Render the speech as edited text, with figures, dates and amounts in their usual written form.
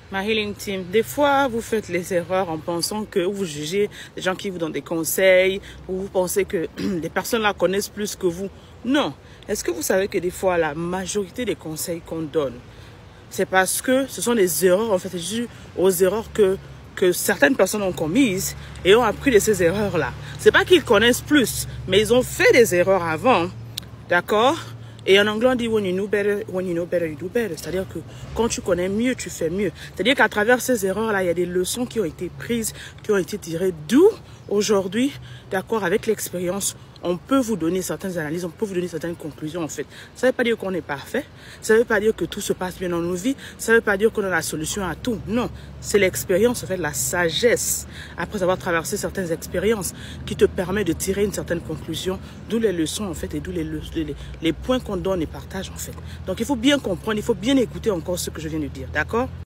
Ma healing team, des fois, vous faites les erreurs en pensant que vous jugez les gens qui vous donnent des conseils, ou vous pensez que les personnes là connaissent plus que vous. Non. Est-ce que vous savez que des fois, la majorité des conseils qu'on donne, c'est parce que ce sont des erreurs, en fait, dû aux erreurs que certaines personnes ont commises et ont appris de ces erreurs-là. C'est pas qu'ils connaissent plus, mais ils ont fait des erreurs avant, d'accord? Et en anglais, on dit when you know better, you do better. C'est-à-dire que quand tu connais mieux, tu fais mieux. C'est-à-dire qu'à travers ces erreurs-là, il y a des leçons qui ont été prises, qui ont été tirées. D'où, aujourd'hui, d'accord, avec l'expérience, on peut vous donner certaines analyses, on peut vous donner certaines conclusions, en fait. Ça ne veut pas dire qu'on est parfait. Ça ne veut pas dire que tout se passe bien dans nos vies. Ça ne veut pas dire qu'on a la solution à tout. Non. C'est l'expérience, en fait, la sagesse, après avoir traversé certaines expériences, qui te permet de tirer une certaine conclusion, d'où les leçons, en fait, et d'où les points qu'on donne et partage, en fait. Donc, il faut bien comprendre, il faut bien écouter encore ce que je viens de dire. D'accord?